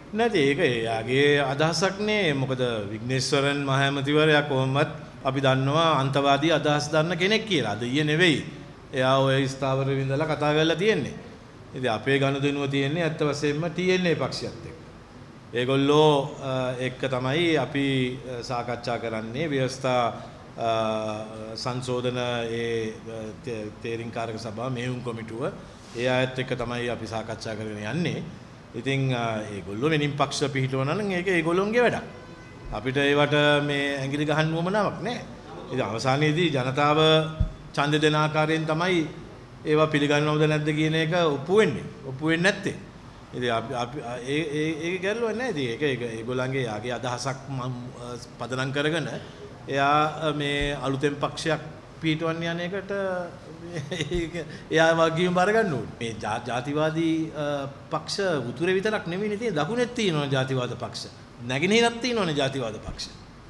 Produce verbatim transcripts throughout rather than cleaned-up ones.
නැති ඒක එයාගේ අදහසක් නේ. මොකද විග්නේශ්වරන් මහ ඇමතිවරයා කොහොමවත් අපි දන්නවා අන්තවාදී අදහස් දන්න කෙනෙක් කියලා. අද ඊයේ නෙවෙයි. එයා ඔය ස්ථාවර වින්දලා කතා කරලා තියෙන්නේ. ඉතින් අපේ ගනුදෙනුව තියෙන්නේ ඇත්ත වශයෙන්ම ටී එන් ඒ පක්ෂයත් එක්ක. ඒගොල්ලෝ එක්ක තමයි අපි සාකච්ඡා කරන්නේ ව්‍යවස්ථා සංශෝධන ඒ තේරීම්කාරක සභාව මෙහෙයුම් කොමිටුව ඒ අයත් එක්ක තමයි අපි සාකච්ඡා කරගෙන යන්නේ. ඉතින් ඒගොල්ලෝ වෙනින් පක්ෂ පිහිටවනවා නම් ඒක ඒගොල්ලොන්ගේ වැඩක්. අපිට ඒවට මේ ඇඟිලි ගහන්න උවමනාවක් නැහැ. ඉතින් අවසානයේදී ජනතාව ඡන්ද දෙන ආකාරයෙන් තමයි ඒවා පිළිගන්නවද නැද්ද කියන එක ඔප්පු වෙන්නේ. ඔප්පු වෙන්නේ නැත්තේ. ඉතින් අපි අපි ඒ ඒ ඒක ගැල්ලුවක් නැහැ. ඉතින් ඒක ඒක ඒගොල්ලන්ගේ යාගේ අදහසක් පදනම් කරගෙන එයා මේ අලුතෙන් පක්ෂයක් පිටවන්න යන එකට එයා වගකීම් බාර ගන්න ඕනේ. මේ ජාතිවාදී පක්ෂ උතුරේ විතරක් නෙවෙයි තියෙන්නේ දකුණෙත් තියෙනවනේ ජාතිවාද පක්ෂ. නැගෙනහිරත් තියෙනවනේ ජාතිවාද පක්ෂ.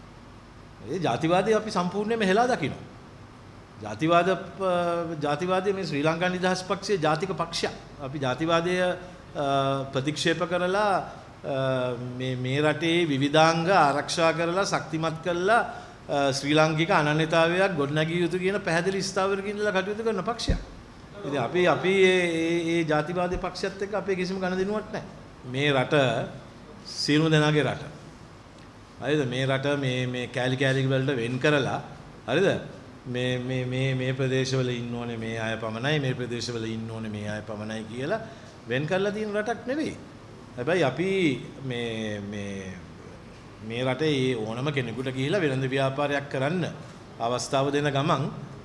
ඒ ජාතිවාදී අපි සම්පූර්ණයෙන්ම හෙලා දකිනවා. ජාතිවාද ජාතිවාදී මේ ශ්‍රී ලංකා නිදහස් පක්ෂයේ ජාතික පක්ෂයක්. අපි ජාතිවාදය ප්‍රතික්ෂේප කරලා මේ මේ රටේ විවිධාංග ආරක්ෂා කරලා ශක්තිමත් කරලා ශ්‍රී ලාංකික අනන්‍යතාවයක් ගොඩනැගිය යුතු කියන පැහැදිලි ස්ථාවරකින් ඉඳලා කටයුතු කරන පක්ෂයක්. ඉතින් අපි අපි මේ මේ ජාතිවාදී පක්ෂයත් එක්ක අපේ කිසිම ගනුදෙනුවක් නැහැ. මේ රට සියලු දෙනාගේ රට. හරිද? මේ රට මේ මේ කෑලි කෑලි වලට වෙන් කරලා හරිද? මේ මේ මේ මේ ප්‍රදේශවල ඉන්න ඕනේ මේ අය පමණයි මේ ප්‍රදේශවල ඉන්න ඕනේ මේ අය පමණයි කියලා වෙන් කරලා තියෙන රටක් නෙවෙයි. හැබැයි අපි මේ මේ මේ රටේ ඕනම කෙනෙකුට ගිහිලා වෙළඳ ව්‍යාපාරයක් කරන්න අවස්ථාව දෙන ගමන්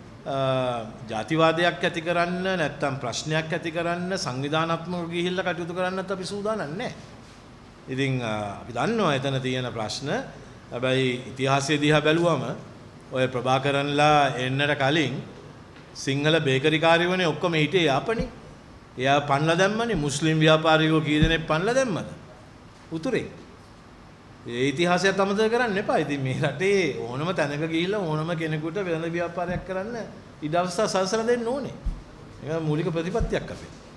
ජාතිවාදයක් ඇති කරන්න නැත්නම් ප්‍රශ්නයක් ඇති කරන්න සංවිධානාත්මකව ගිහිල්ලා කටයුතු කරන්නත් අපි සූදානම් නැහැ. ඉතින් අපි දන්නවා එතන තියෙන ප්‍රශ්න. හැබැයි ඉතිහාසය දිහා බැලුවම ඔය ප්‍රභාකරන්ලා එන්නට කලින් සිංහල බේකරි කාර්යවනේ ඔක්කොම හිටියේ යාපනේ. එයා පන්ලා දැම්මනේ. මුස්ලිම් ව්‍යාපාරිකයෝ කී දෙනෙක් පන්ලා දැම්මද? උතුරේ. ඒ ඉතිහාසයත් අමතක කරන්න එපා. ඉතින් මේ රටේ ඕනම තැනක ගිහිල්ලා ඕනම කෙනෙකුට වෙළඳ ව්‍යාපාරයක් කරන්න ඉඩ අවස්ථා සලසලා දෙන්න ඕනේ. ඒක මූලික ප්‍රතිපත්තියක් අපේ.